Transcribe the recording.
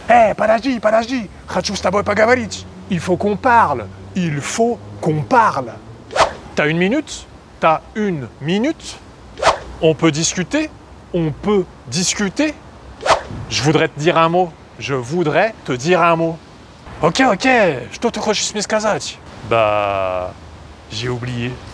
Подожди, хочу с тобой поговорить. Il faut qu'on parle. Il faut qu'on parle. T'as une minute? T'as une minute? On peut discuter? On peut discuter? Je voudrais te dire un mot. Je voudrais te dire un mot. Ok, что ты хочешь мне сказать? Bah, j'ai oublié.